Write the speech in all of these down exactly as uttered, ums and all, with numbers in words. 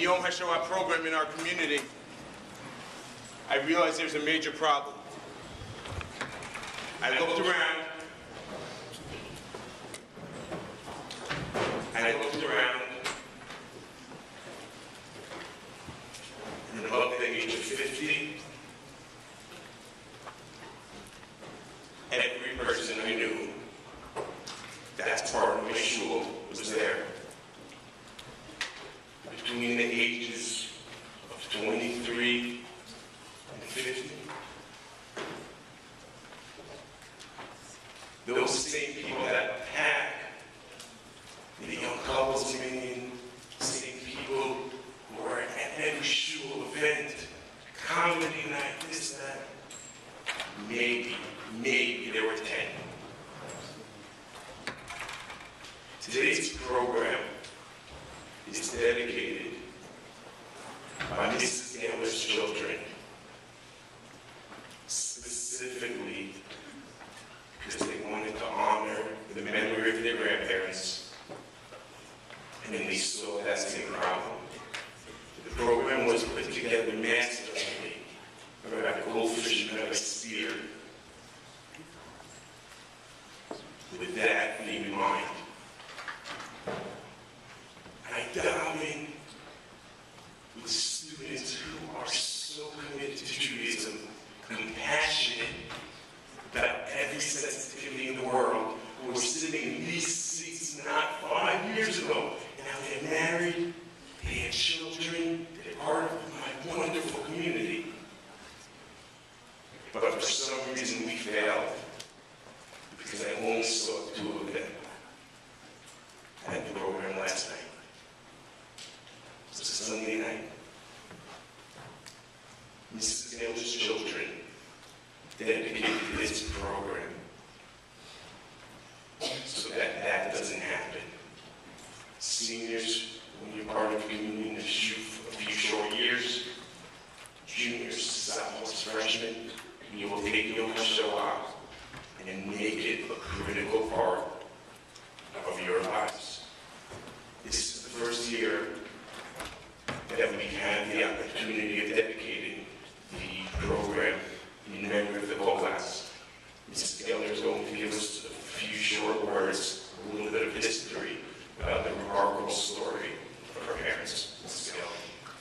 Yom HaShoah program in our community, I realized there's a major problem. I looked around, I looked around, and above the age of fifty, every person I knew that's part of my shul was there. Between the ages of twenty-three and fifty. Those same people that pack the young couples meeting, same people who are at every shul event, comedy night, this, that. Maybe, maybe there were ten. Today's program is dedicated by Missus Taylor's children, specifically because they wanted to honor the memory of their grandparents, and then they saw that same problem. The program was put together masterfully by Rabbi Frisch School. With that in mind, I dive in with students who are so committed to Judaism, compassionate about every sensitivity in the world, who are sitting in these seats not five years ago, and now they're married, they have children, they're part of my wonderful community. But for some reason we failed, because I only saw two of them at the program last night. It was a Sunday night. Missus Taylor's children dedicated this program so that that doesn't happen. Seniors, when you're part of a community in a few short years, juniors, sophomores, freshmen, you will take Yom HaShoah and make it a critical part of your lives. This is the first year that we have the opportunity of dedicating the program in memory of the Kolats. Missus Taylor is going to give us a few short words, a little bit of history about the remarkable story of her parents. Missus Taylor.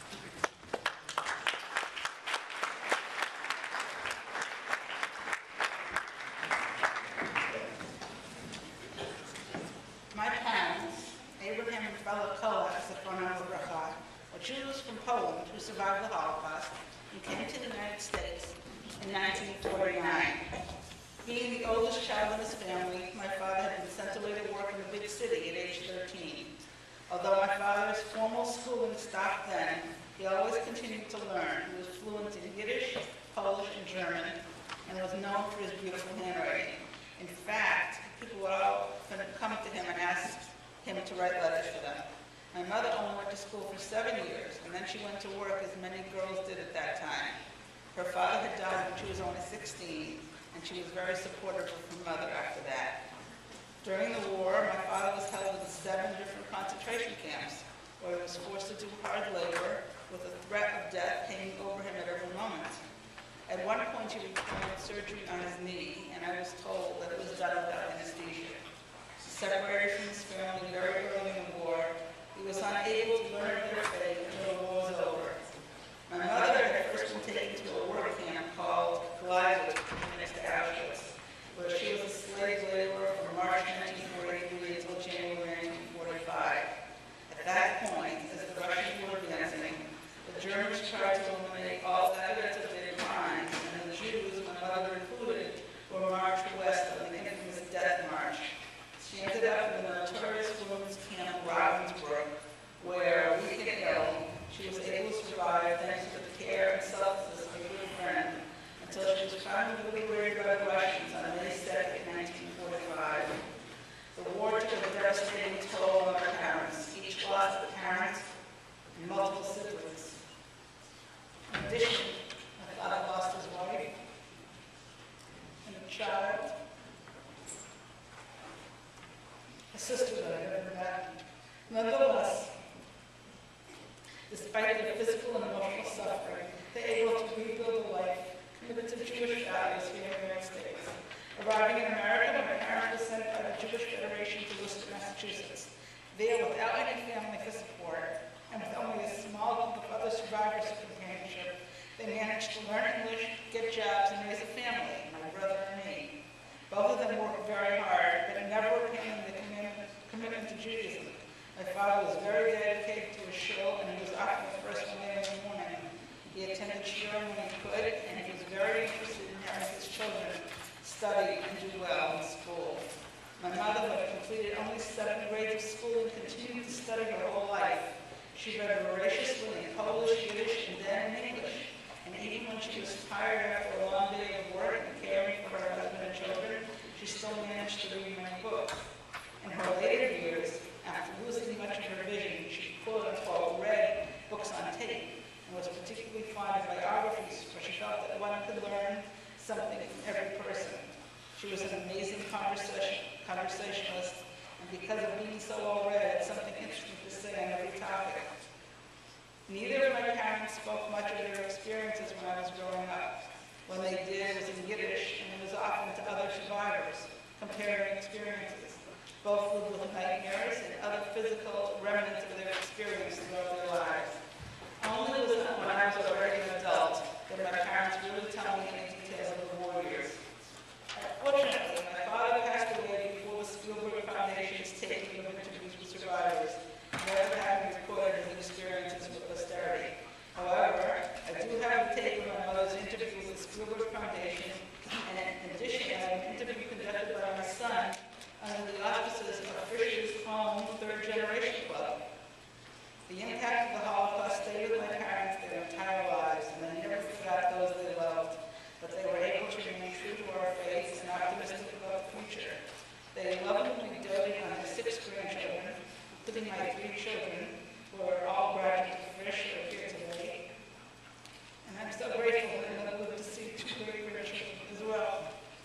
My parents, Abraham and Fela and Abraham Kolat, were Jews from Poland who survived the Holocaust and came to the United States in nineteen forty-nine. Being the oldest child in his family, my father had been sent away to work in the big city at age thirteen. Although my father's formal schooling stopped then, he always continued to learn. He was fluent in Yiddish, Polish, and German, and was known for his beautiful handwriting. In fact, people would all come to him and ask him to write letters for them. My mother only went to school for seven years, and then she went to work as many girls did at that time. Her father had died when she was only sixteen, and she was very supportive of her mother after that. During the war, my father was held in seven different concentration camps, where he was forced to do hard labor with the threat of death hanging over him at every moment. At one point, he required surgery on his knee, and I was told that it was done without anesthesia. Separated from his family very early in the war, he was unable to learn their faith until the war was over. My mother had first been taken to a work camp called Gleiwitz, next to Auschwitz, where she was a slave laborer from March nineteen forty-three until January nineteen forty-five. At that point, as the Russians were advancing, the Germans tried to eliminate all evidence of their crimes, and the Jews, my mother included, were marched west on the infamous Death March. She ended up in the notorious women's camp Ravensbrück, where Despite their physical and emotional suffering, they're able to rebuild a life committed to Jewish values here in the United States. Arriving in America, my parents were sent by the Jewish Federation to Worcester, Massachusetts. There, without any family for support, and with only a small group of other survivors for companionship, they managed to learn English, get jobs, and raise a family, my brother and me. Both of them worked very hard, but never abandoned the commitment, commitment to Judaism. My father was very dedicated to his shul, and he was often the first one there in the morning. He attended shiurim when he could, and he was very interested in having his children study and do well in school. My mother, who had completed only seven grades of school and continued to study her whole life, she read voraciously in Polish, Yiddish, and then in English. And even when she was tired after a long day of work and caring for her husband and children, she still managed to read many books. In her later years, after losing much of her vision, she quote-unquote read books on tape and was particularly fond of biographies, where she felt that one could learn something from every person. She was an amazing conversation, conversationalist, and because of being so well-read, had something interesting to say on every topic. Neither of my parents spoke much of their experiences when I was growing up. When they did, it was in Yiddish, and it was often to other survivors, comparing experiences. Both lived with nightmares and other physical remnants of their experience throughout their lives. Only was it when I was already an adult that my parents really tell me any details of the war years. Unfortunately, my father passed away before the Spielberg Foundation's taking of interviews with survivors, never having recorded his experiences with posterity. However, I do have the tape of my mother's interview with the Spielberg Foundation, and in addition, I have an interview conducted by my son under the auspices of Frisch's home Third Generation Club. The impact of the Holocaust stayed with my parents their entire lives, and they never forgot those they loved, but they were able to remain true to our faith and optimistic about the future. They lovingly doted on their six grandchildren, including my three children, who are all graduates of Frisch who are here today. And I'm so grateful that I live to see two great grandchildren as well.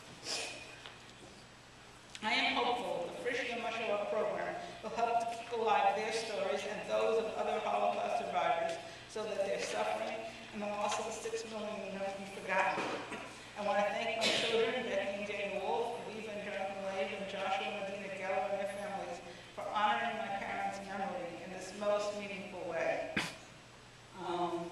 I am hopeful the Frisch Yom HaShoah Program will help to keep alive their stories and those of other Holocaust survivors so that their suffering and the loss of the six million will never be forgotten. I want to thank my children, Becky and Dana Wolf, Eva and Jonathan Lave, and Joshua and Medina Geller and their families for honoring my parents' memory in this most meaningful way. Um,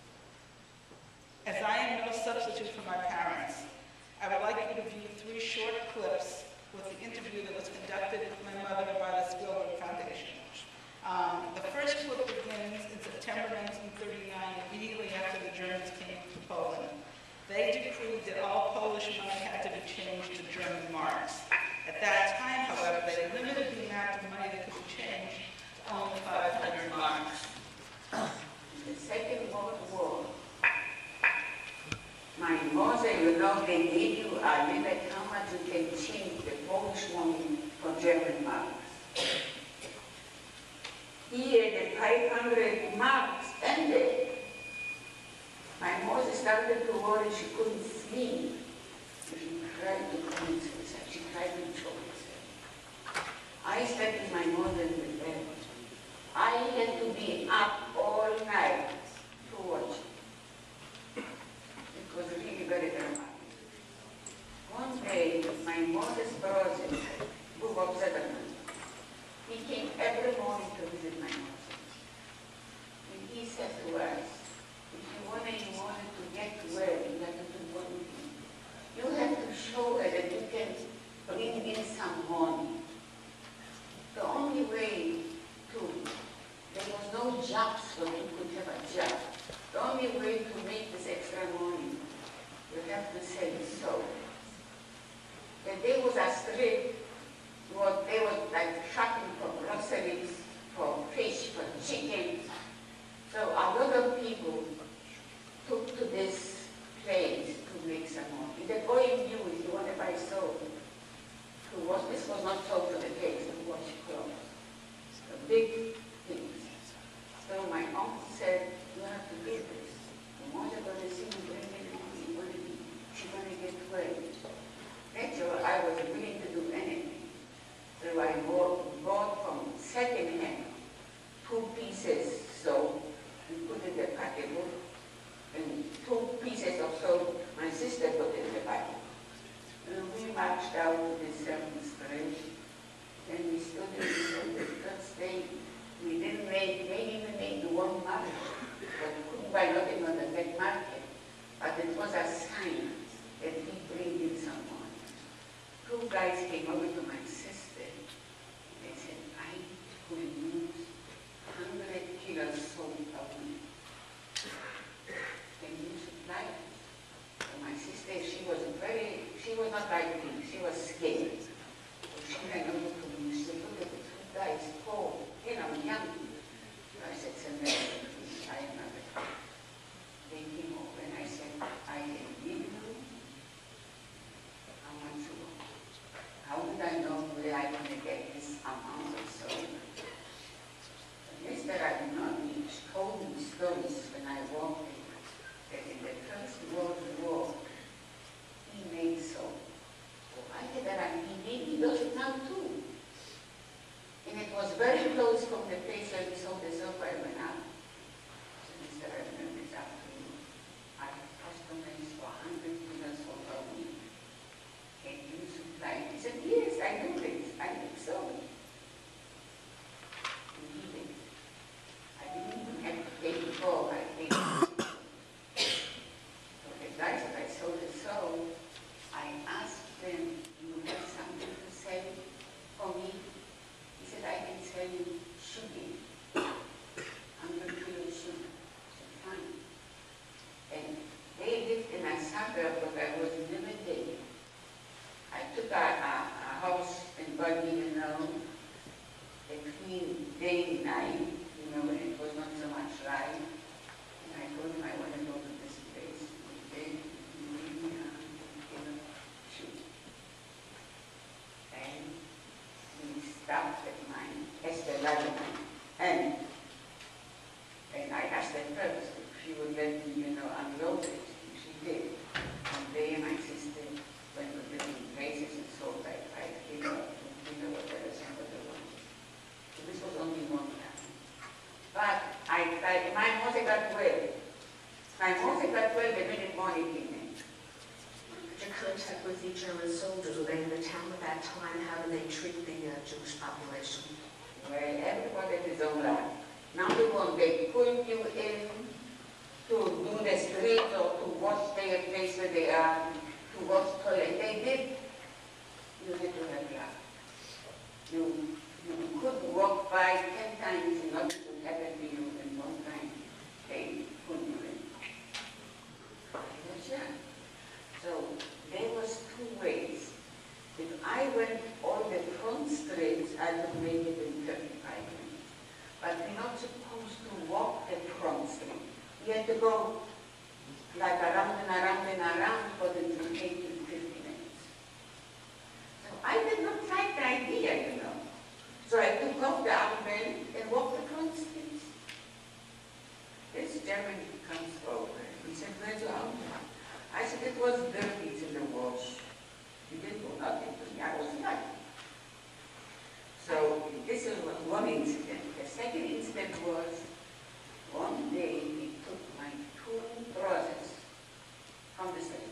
as I am no substitute for my parents, I would like you to view three short clips with the interview that was conducted with my mother by the Spielberg Foundation. Um, the first clip begins in September nineteen thirty-nine, immediately after the Germans came to Poland. They decreed that all Polish money had to be changed to German marks. At that time, however, they limited the amount of money that could be changed to only five hundred marks. The Second World War, my mother, you know, they gave you a limit how much you can change the Polish money for German marks. Here, the five hundred marks ended. My mother started to worry she couldn't sleep. She tried to commit suicide. She tried to choke herself. I slept with my mother in the bed. I had to be up all night to watch. It was really very dramatic. One day, my mother's brother, who was seven, he came every morning to visit my mother. And he said to us, if you wanted, you wanted to get well, you have to do one thing. You have to show her that you can bring in some money. The only way to, there was no job so you could have a job. The only way to make this extra money, you have to sell soap. And there was a street, well, they were like shopping for groceries, for fish, for chicken. So a lot of people took to this place to make some money. The going knew if you want to buy soap, to wash, this was not soap for the case, to wash clothes. The big things. So my uncle said, you have to do this. The mother going to see you bring in money, she's going to get well. Naturally, I was willing to do anything. So I bought, bought from second hand two pieces soap, pieces of soap my sister put in the bucket. And we marched out to the seventh street, and we stood in the seventh street. We didn't make, maybe even make the one march, but we couldn't buy nothing on the black market. But it was a sign that he bring in someone. Two guys came over to my sister, and they said, I could use one hundred kilos soap a week. Can you supply it? So my sister, she was very, she was not like me, she was scared. So she ran over to me, she said, look at the two guys, tall, you know, young. So I said, Samantha, I am not a kid. They came over and I said, I can give you how much you want. How did I know where I going to get this amount of soap? Mister Adenauer told me stories when I walked in, that in the First World War, he made soap. So I said that I, he maybe does it now too. And it was very close from the place where we sold the soap I went out. So Mister Adenauer is after me. I have customers for one hundred kilos soap a week. Can you supply? He said, yes, I do this. I do soap. And he did. I didn't even have to pay the bill, I paid it. So the guys that I sold the soap, I asked them, do you have something to sell for me? He said, I can sell you sugar, one hundred kilo sugar. I said, fine. And they lived in a suburb, but I was never there. I took a, a, a house in Buggy, you know, between day and night. You know, when it was not so much light. And I told him I want to go to this place. And then he gave me a kilo shoe. And we stopped at mine, Esther Ladderman. And, and I asked her first if she would let me, you know, unload it. And she did. And they and my sister went to different places and sold like five kilo, two kilo, whatever, whatever they wanted. So this was only one time. But I, I, my mother got well. My mother got well the minute morning came in. The contact with the German soldiers, were they in the town at that time? How did they treat the uh, Jewish population? Well, everybody had his own life. Number one, they pull you in to do the streets or to wash their place where they are, to wash toilet. They did. You had to have love. You, you could walk by ten times and nothing would happen to you in one time. They couldn't do it. Yeah. So there was two ways. If I went all the front streets, I would make it in thirty-five minutes. But we're not supposed to walk the front street. You had to go like around and around and around for the to take you fifty minutes. So I did not like the idea, you know. So I took off the armband and walked the front streets. This German comes over. He said, where's your armband? I said, it was dirty, it's in the wash. He didn't do nothing to me, I was lucky. So this is one incident. The second incident was, one day he took my two brothers from the street.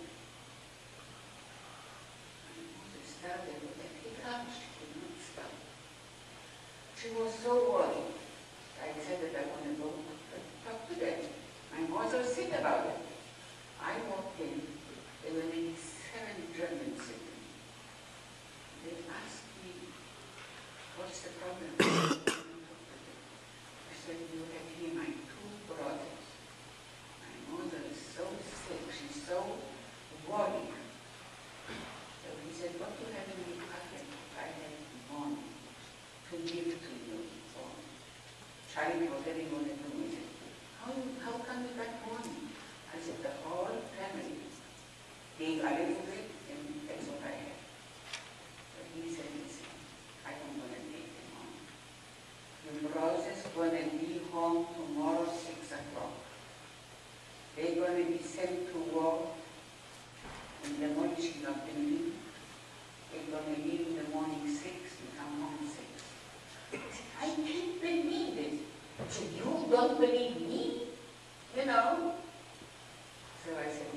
And Moses started with a hiccup, she could not stop. She was so worried. I said that I want to go talk to them. My mother was sick about it. I walked in, there were maybe seven Germans sitting. They asked me, what's the problem? I said, you have here my two brothers. My mother is so sick, she's so worried. So he said, what do you have in your pocket? I have money to give to you. So Charlie was very good at doing it. How, how come you got money? I said, the whole family gave a little bit, and that's what I had. But he said, listen, I don't want to take them home. Your brothers going to be home tomorrow, six o'clock. They're going to be sent to war in the morning, she's not going to leave. They're going to leave in the morning six and come home six. I said, I can't believe it. So you don't believe me? You know? So I said,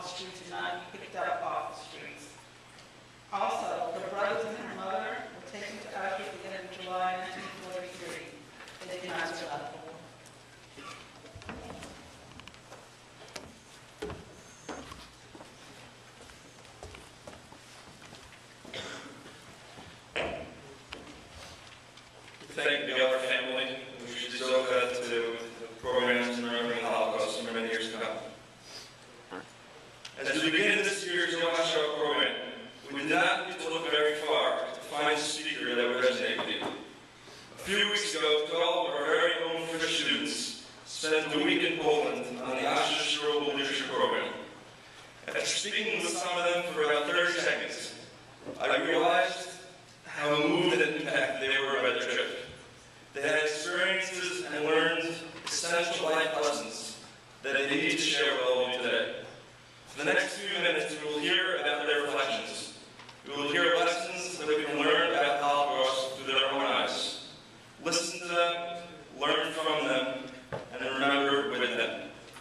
off the streets and not be picked up off the streets. Also, her brothers and her mother were taken to Auschwitz at the end of July nineteen forty-three. They did not survive the war. Thank the Geller family, which is so good to do the programs in remembering the Holocaust for many years to come. As we begin this year's Yom HaShoah Program, we did not need to look very far to find a speaker that would resonate with you. A few weeks ago, twelve of our very own Frisch students spent the week in Poland on the Frisch School leadership program. After speaking with some of them for about thirty seconds, I realized how moved and impacted they were by their trip. They had experiences and learned essential life lessons that they need to share with all of you today. For the next few minutes, we will hear about their reflections. We will hear lessons that we can learn about the Holocaust through their own eyes. Listen to them, learn from them, and remember with them.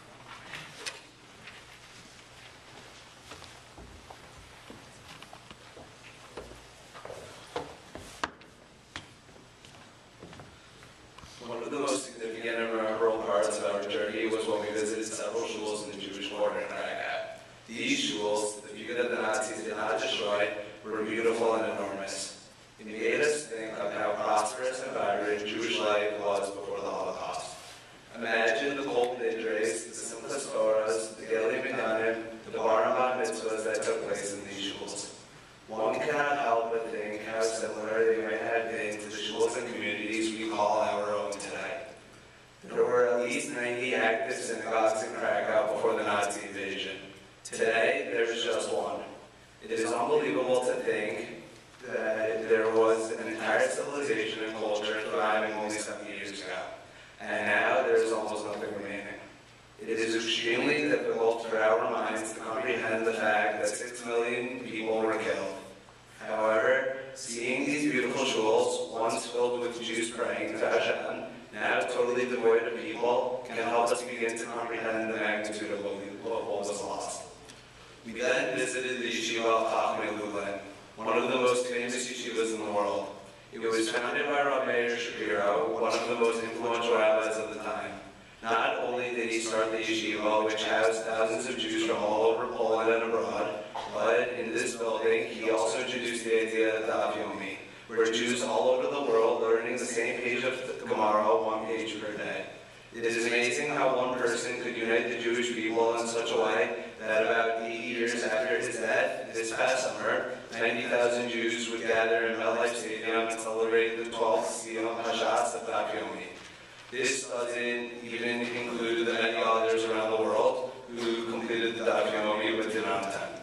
One of the most significant and memorable parts of our journey was when we visited several schools in the Jewish quarter in Krakow. These schools, the few that the Nazis did not destroy, were beautiful and enormous. It made us think of how prosperous and vibrant Jewish life was before the Holocaust. Imagine the cold nidrays, the simplest Torahs, the Geli Minyanim, the Bar Mitzvahs that took place in these schools. One cannot help but think how similar they might have been to the schools and communities we call our own today. There were at least ninety active synagogues in Krakow before the Nazi invasion. Today, there's just one. It is unbelievable to think that there was an entire civilization and culture thriving only seventy years ago, and now there is almost nothing remaining. It is extremely difficult for our minds to comprehend the fact that six million people were killed. However, seeing these beautiful schools, once filled with Jews praying to Hashem, now totally devoid of people, can help us begin to comprehend the magnitude of what, we, what was lost. We then visited the yeshiva of Chachmei Lublin, one of the most famous yeshivas in the world. It was founded by Rabbi Meir Shapiro, one of the most influential rabbis of the time. Not only did he start the yeshiva, which housed thousands of Jews from all over Poland and abroad, but in this building, he also introduced the idea of Daf Yomi, where Jews all over the world learning the same page of Gemara, one page per day. It is amazing how one person could unite the Jewish people in such a way that about eighty years after his death, this past summer, ninety thousand Jews would gather in MetLife Stadium and celebrate the twelfth Yom HaShoah of Daf Yomi. This doesn't even include the many others around the world who completed the Daf Yomi within around ten.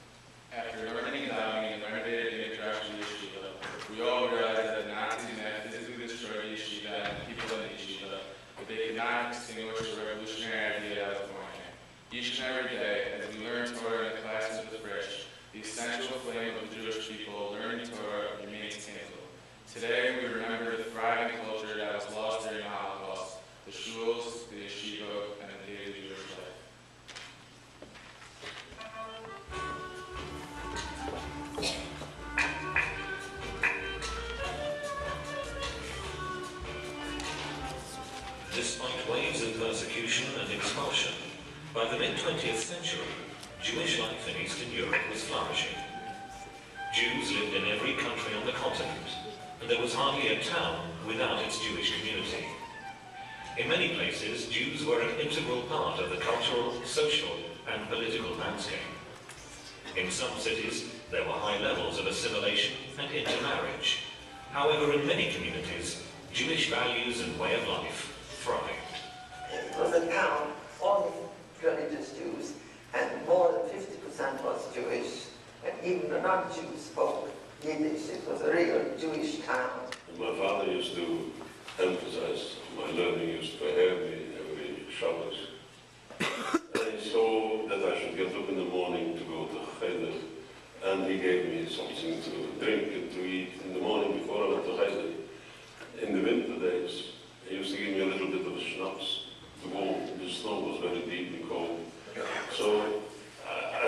After learning about and renovated the introduction to yeshiva, we all realized that the Nazis had physically destroyed yeshiva and the people in the yeshiva, but they could not extinguish the revolutionary idea out of morning. Each and every day, as we learn Torah in the classes of the Frisch, the essential flame of the Jewish people learning Torah remains kindled. Today, we remember the thriving culture that was lost during the Holocaust, the shuls, the yeshiva, and the daily Jewish life. Despite waves of persecution and expulsion, by the mid-twentieth century, Jewish life in Eastern Europe was flourishing. Jews lived in every country on the continent, and there was hardly a town without its Jewish community. In many places, Jews were an integral part of the cultural, social, and political landscape. In some cities, there were high levels of assimilation and intermarriage. However, in many communities, Jewish values and way of life thrived. It was a town full of religious Jews, and more than fifty percent was Jewish, and even the non-Jews spoke Yiddish. It was a real Jewish town. My father used to emphasize my learning, used to prepare me every Shabbos. And he saw that I should get up in the morning to go to Cheder, and he gave me something to drink and to eat in the morning before I went to Cheder. In the winter days, he used to give me a little bit of schnapps to go. The snow was very deep and cold. So I, I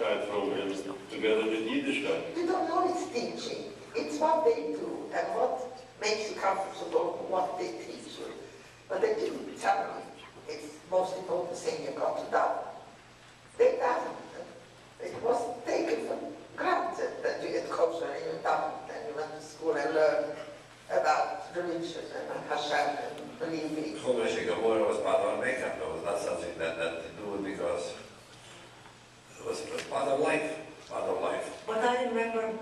Flamishkeit from him together with Yiddishkeit. You don't know it's teaching. It's what they do and what makes you comfortable, what they teach you. But they didn't tell me it's the most important thing you got to do. They done. It was taken for granted that you get kosher and you done it, and you went to school and learned about religion and Hashem and believing. Chumash Gemara was part of makeup. It was not something that that to do it because it was, it was part of life. Part of life. But I remember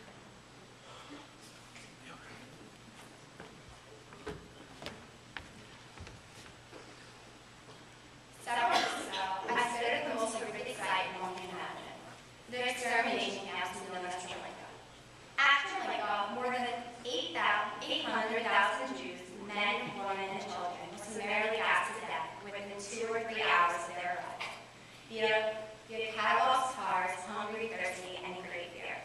several years ago, I stood at the most horrific sight one can imagine: the extermination camps known as Treblinka. At Treblinka, more than eight hundred thousand Jews, men, women, and children, were summarily gassed to death within two or three hours of their arrival. Via, via catalogs, cars, hungry, thirsty, and in great fear.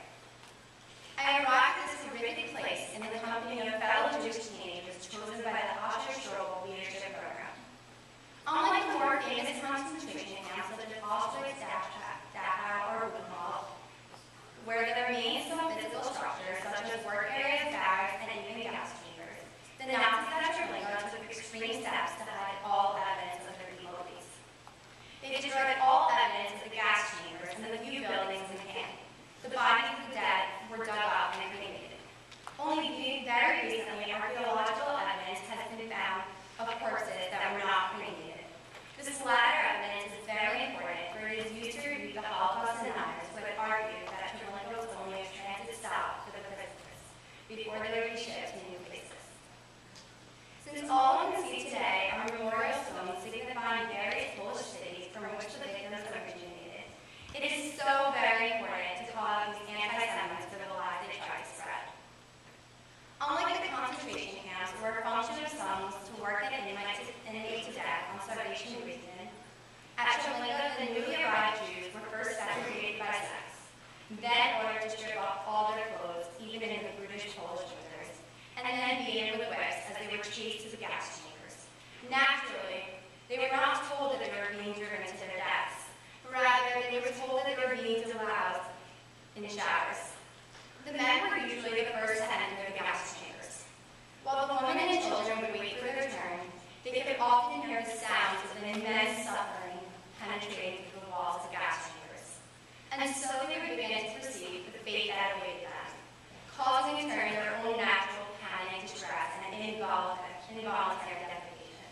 I arrived at this horrific place in the company of fellow Jewish teenagers chosen by the Frisch School leadership program. Unlike the more famous concentration camps such as Auschwitz, Dachau, or Buchenwald, where there remains some physical structures such as work areas, barracks, and even gas chambers, the Nazis at Treblinka took extreme steps to hide all evidence of their evil deeds. They destroyed all evidence of the gas chambers and the few buildings in the camp. The bodies of the dead were dug up and cremated. Only very recently, archaeological evidence has been found of corpses that were not cremated. This latter evidence is very important, for it is used to review the Holocaust deniers who had argued that Treblinka was only a transit stop for the prisoners before they were shipped to new places. Since all one can see today are memorial stones signifying various Polish cities from which the victims originated, it is so very important to call out these anti-Semites for the lies they try to spread. Unlike the concentration camps, where a function of some was to work an inmate to death on starvation reason, at Treblinka, the newly arrived Jews were first segregated by sex, then ordered to strip off all their clothes, even in the brutish Polish winters, and then beaten with whips as they were chased to the gas chambers. Naturally, they were not told that they were being driven to their deaths. Rather, they were told that they were being deloused in showers. The men were usually the first to enter the gas chambers. While the women and children would wait for their turn, they could often hear the sounds of an immense suffering penetrating through the walls of gas chambers. And so they would begin to perceive the fate that awaited them, causing in turn their own natural panic, distress, and involuntary, involuntary defecation.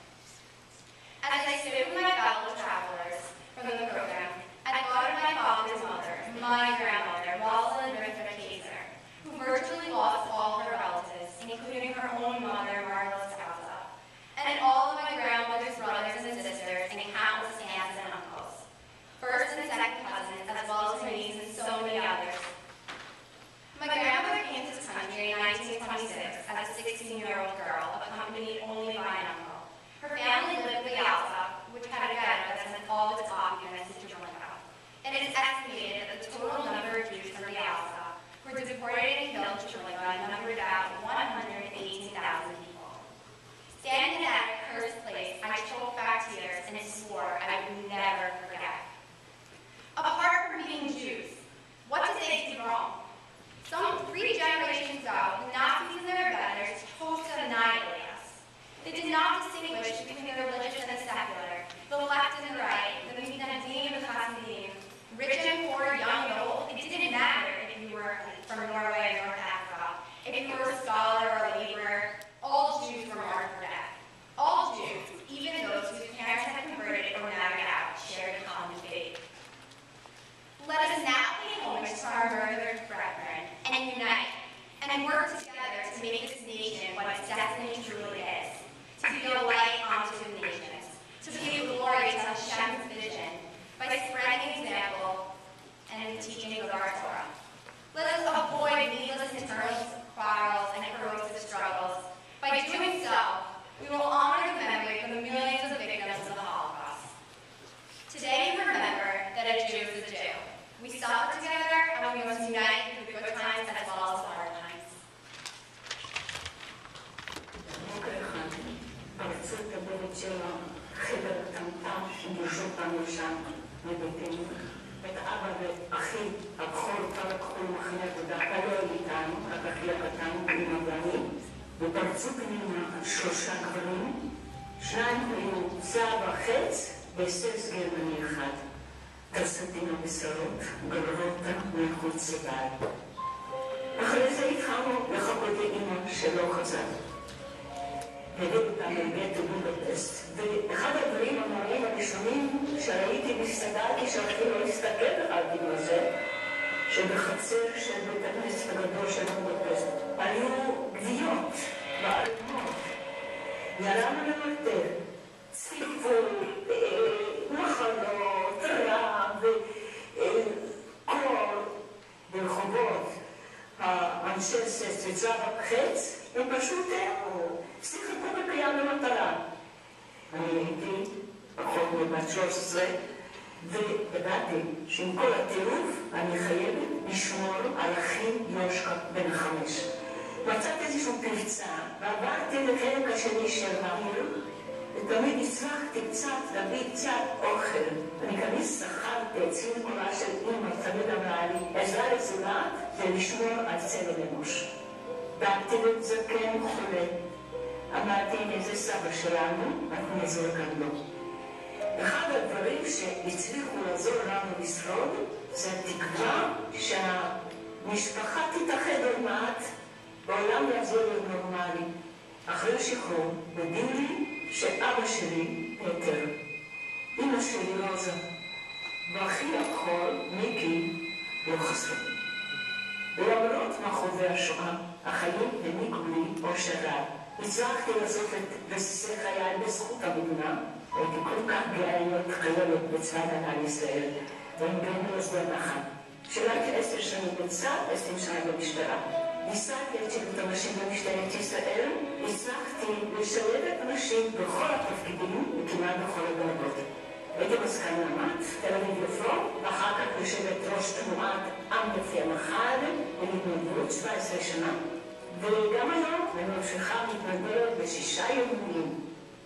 As I stood with my fellow travelers from the program, I thought of my father's mother, my grandmother, Rosalind Richter Kaiser, who virtually lost all her relatives, including her own mother, Marla Scalza, and all of my grandmother's brothers and sisters, and countless aunts and uncles, first and second cousins, as well as her nieces and so many others. My grandmother came to this country in nineteen twenty-six as a sixteen-year-old girl, accompanied only by an uncle. Her family lived in the Alta, which had a ghetto that sent all of its occupants to Treblinka. It is estimated that the total number of Jews from the Alta were deported and killed to Treblinka numbered about one hundred eighteen thousand people. Standing at that cursed place, I choked back tears and swore I would never forget. Apart from being Jews, what did they do wrong? Some three generations ago, the Nazis and their betters chose to annihilate us. They did not distinguish between the religious and the secular, the left and the right, the Mitnadim and the Hasidim, rich and poor, young and old. It didn't matter if you were from Norway or North Africa, if you were a scholar or a laborer. All Jews were marked for death. All Jews, even those whose parents had converted or married out, shared a common fate. Let us now pay homage to our murdered brethren and unite and work together to make this nation what its destiny truly is, to be a light unto the nations, to give glory to Hashem's vision by spreading the example and the teaching of our Torah. Let us avoid needless internal quarrels and corrosive struggles. By doing so, we will honor the memory of the millions of victims of the Holocaust. Today we remember that a Jew is a Jew. We suffer together, and we must unite through the good times as well as the hard times. Chyba tam, tam, dużo panu sam, nie wiem, את אבא ואחי הבכור כבר לקחו למחנה עבודה, היה לא איתנו, רק אחי הקטן, אמא ואני, ופרצו פנימה שלושה גברים, שניים היו צבע חץ וסס גרמני אחד. תרסתינו בשרות, גררותה מחוץ לבית. אחרי זה התחלנו לחכות לאמא שלא חזר. הביא אותם לבית בודפשט, ואחד הדברים הנוראים הראשונים שראיתי בסתגלתי שאחי לא הסתכל על אמא הזה, שבחצר של בית הכנסת הגדול של בודפשט היו גוויות בעלמות, ירם למרתר, צפיפות, מחלות, רעב, קור ברחובות. האנשי סס וצבע חץ, הם פשוט שיחקו בקריאה במטרה. אני הייתי פחות מבת שלוש עשרה, וידעתי שעם כל הטירוף אני חייבת לשמור על אחי יושקה בן החמש. מצאתי איזשהו פרצה, ועברתי לחלק השני של העיר, ותמיד הצלחתי קצת להביא קצת אוכל. אני תמיד שכרתי את סינקולה של אמא, תמיד אמרה לי, עזרה לזולת ולשמור על צלם אנוש. באתי לזקן חולה. אמרתי, הנה זה סבא שלנו, אנחנו נעזור גם לו. אחד הדברים שהצליחו לעזור לנו לשרוד, זה התקווה שהמשפחה תתאחד עוד מעט, בעולם יחזור להיות נורמלי. אחרי השחרור, הודיעו לי שאבא שלי פטר, אמא שלי רוזה, ואחי הבכור, מיקי, לא חזרו. ולמרות מחובי השואה, החיים העניקו לי אושר רב. הצלחתי לעשות את בסיסי חיי בזכות המדינה, הייתי כל כך גאה להיות חיילת בצבא הגנה לישראל, והגענו לשדה נחל. שירתי עשר שנים בצה"ל, עשרים שנה במשטרה. ניסעתי את שירות הנשים במשטרת ישראל, הצלחתי לשלב את הנשים בכל התפקידים וכמעט בכל הדרגות. הייתי מזכ"ל נעמת, תל אביב יפו, ואחר כך יושבת ראש תנועת עם לפי המח"ל, בהתנדבות שבע עשרה שנה, וגם היום אני ממשיכה להתנדבת בשישה יומים.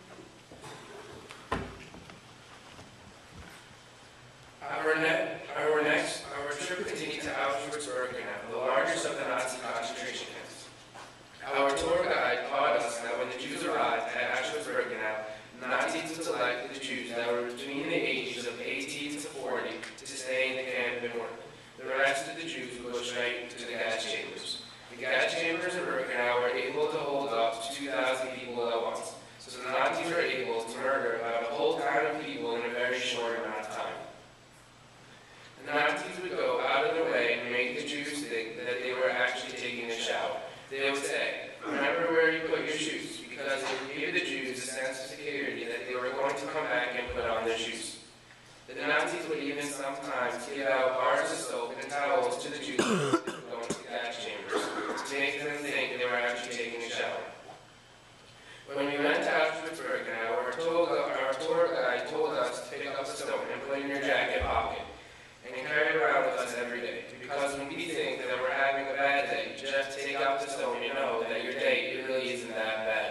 Our, ne- our next, our trip continued to Auschwitz-Birkenau, the largest of the Nazi concentration camps. Our tour guide taught us that when the Jews arrived at Auschwitz-Birkenau, Nazis would select the Jews that were between the ages of eighteen to forty to stay in the camp and work. The rest of the Jews would go straight to the gas chambers. The gas chambers in Birkenau were able to hold up to two thousand people at once, so the Nazis were able to murder about a whole town of people in a very short amount of time. The Nazis would go out of their way and make the Jews think that they were actually taking a shower. They would say, remember where you put your shoes, because it gave the Jews a sense of security that they were going to come back and put on their shoes. The Nazis would even sometimes give out bars of soap and towels to the Jews who were going to the gas chambers to make them think they were actually taking a shower. When we went to Auschwitz-Birkenau, our tour guide told us to pick up a stone and put it in your jacket pocket and carry it around with us every day. Because when we think that we're having a bad day, just take out the stone and know that your day really isn't that bad.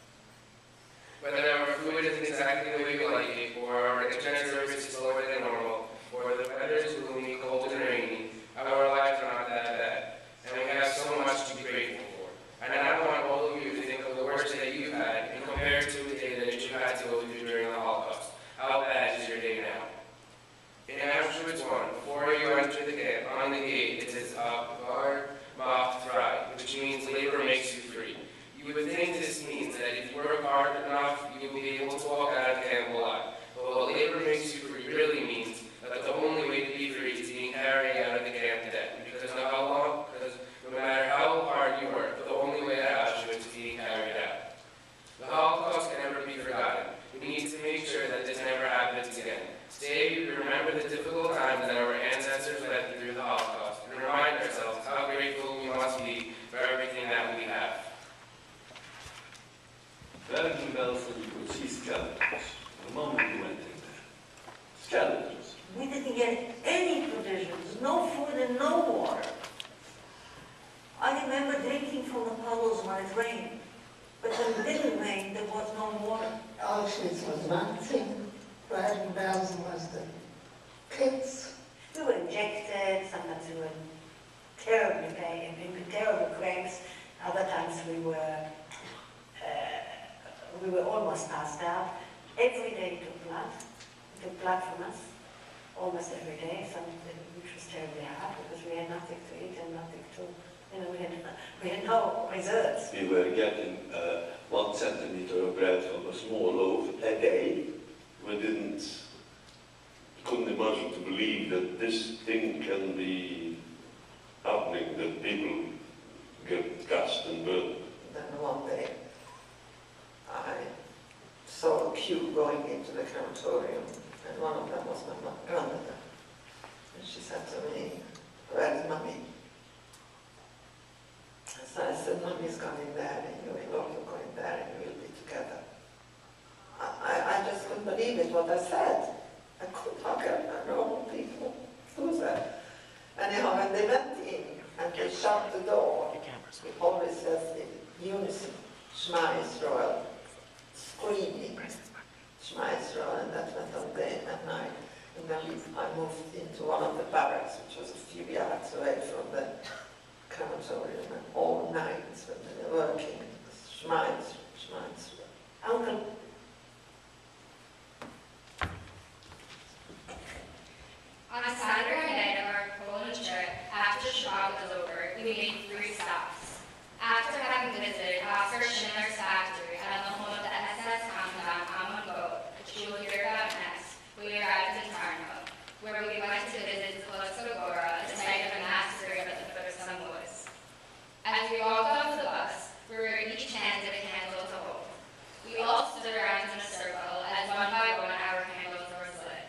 Whether our food isn't exactly the way we like it, or our internet service is slower than normal, or the weather is gloomy, cold, and rainy, our lives are not that bad. And we have so much to be grateful for. And I don't want all of you to think of the worst day you've had and compare it to the day that you had to go through during the Holocaust. How bad is your day now? In Auschwitz one, before you enter the camp, on the gate, it says, Bar Mach Frei, which means labor makes you free. You would think this means that if you work hard enough, you will be able to walk out of the camp alive. But what labor makes you free really means that the only way to be free is being carried out of the camp dead. Because no, how long, because no matter how hard you work, the only way out of Auschwitz is being carried out. The Holocaust can never be forgotten. We need to make sure that this never happens again. Today, we remember the difficult times that our ancestors went through the Holocaust, and remind ourselves how grateful we must be for everything that we have. Bergen Belsen, you could see skeletons. The moment you went in there. Skeletons. We didn't get any provisions, no food and no water. I remember drinking from the puddles when it rained, but when it didn't rain, there was no water. Auschwitz was one thing, Bergen Belsen was the pits. We were injected, sometimes we were terribly pain, in terrible cramps. Other times we were uh, we were almost passed out. Every day he took blood. He took blood from us, almost every day, something which was terribly hard because we had nothing to eat and nothing to, you know, we had, we had no reserves. We were getting uh, one centimeter of bread from a small loaf a day. We didn't, couldn't imagine to believe that this thing can be happening, that people get gassed and burned. Then one day, I saw a queue going into the crematorium, and one of them was my mo- grandmother. And she said to me, "Where is Mommy?" So I said, "Mommy's going there, and you will also go in there, and we'll be together." I, I, I just couldn't believe it, what I said. I couldn't, how can normal people do that? Anyhow, when they went in, and they shut the door, it always says in unison, Shema Yisrael, screaming, Shema Yisrael, and that went on day and night. And then we, I moved into one of the barracks, which was a few yards away from the crematorium, and all nights when they were working, Shema Yisrael, Shema Yisrael. Uncle, on a Saturday night of our Poland trip, after Shabbat was over, we made three stops. After having visited Oscar Schindler's factory and the home of the S S commandant Amon Gold, which you will hear about next, we arrived in Tarnow, where we went to visit Zlotogora, the site of a mass grave at the foot of some woods. As we walked off the bus, we were each handed a candle to hold. We all stood around in a circle as one by one our candles were lit.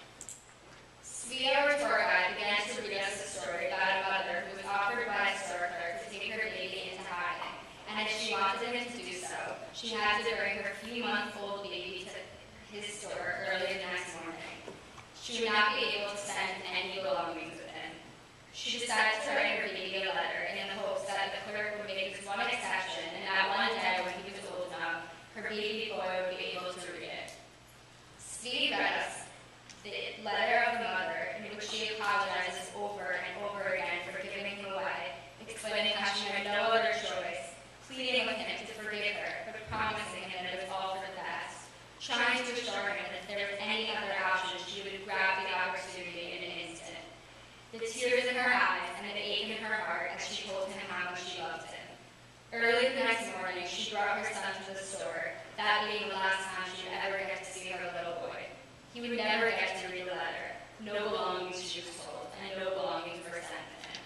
Svea, our tour guide, began to read us a story about a mother who was offered by a store clerk to take her baby into hiding, and if she wanted him to do so, she had to bring her few-month-old baby to his store early the next morning. She would not be able to send any belongings with him. She decided to write her baby a letter in the hopes that the clerk would make this one exception, and that one day when he was old enough, her baby boy would be able to read it. Steve read us the letter of the mother, in which she apologizes over and over again for giving him away, explaining how she had no other choice, pleading with him to forgive her, but promising him that it was all for the best, trying to assure him that if there was any other option, she would grab the opportunity in an instant. The tears in her eyes and the ache in her heart as she told him how much she loved him. Early the next morning, she brought her son to the store, that being the last time she would ever get to see her little boy. He would never get to read the letter. No belongings, she was told, and no belongings were sent to him.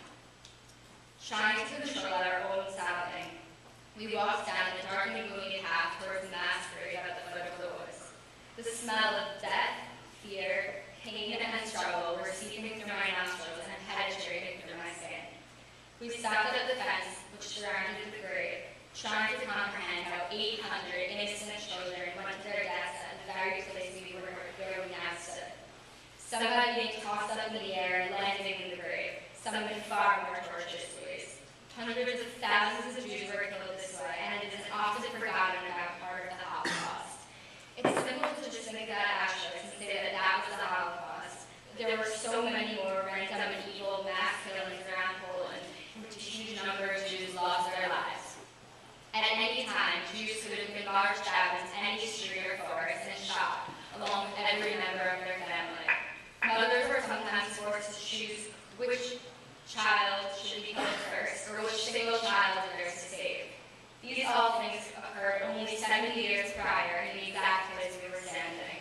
Trying to control our own sobbing, we walked down the dark and gloomy path towards the mass grave at the foot of the woods. The smell of death, fear, pain, and struggle were seeping through my nostrils and penetrating through my skin. We stopped at the fence which surrounded the grave, trying to comprehend how eight hundred innocent children went to their deaths at the very place we were where we now stood. Some had been tossed up in the air and landing in the grave, some in far more torturous ways. Hundreds of thousands of Jews were killed this way, and it is an often forgotten about part of the Holocaust. It's simple to just think that Auschwitz and say that that was the Holocaust. There were so many more random and evil mass killings around Poland, in which a huge number of Jews lost their lives. At any time, Jews could have been marched out into any street or forest and shot, along with every member of their family. Mothers were sometimes forced to choose which child should be killed first, or which single child is theirs to save. These all things occurred only seventy years prior in the exact place we were standing.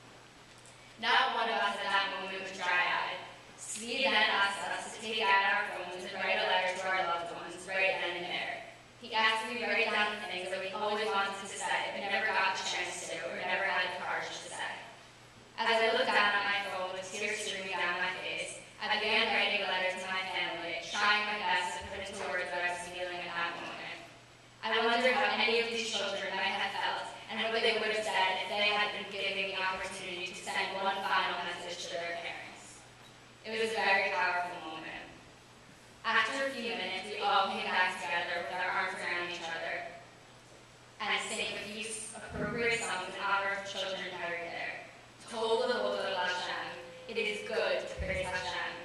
Not one of us at that moment was dry-eyed. Svea then asked us to take out our phones and write a letter to our loved ones right then and there. He asked me to write down the things that we always wanted to say, but never got the chance to, or never had the courage to say. As I looked down at my phone with tears streaming down my face, I began writing a letter to my family, trying my best to put into words what I was feeling at that moment. I wondered how any of these children might have felt, and what they would have said if they had been given the opportunity to send one final message to their parents. It was a very powerful moment. After a few minutes, we all came back together with our arms around each other and sang a few appropriate songs in honor of children buried there. Tov l'Havot Hashem. It is good to praise Hashem.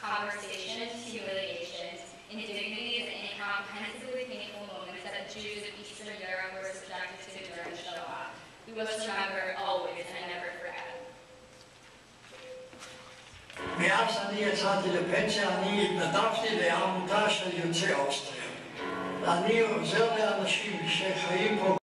conversations, humiliations, indignities, and incomprehensibly painful moments that Jews of Eastern Europe were subjected to during the Shoah. We must remember always and never forget. מאז אני יצאתי לפנסיה, אני התנדבתי לעמותה של יוצאי אוסטריה. אני עוזר לאנשים שחיים פה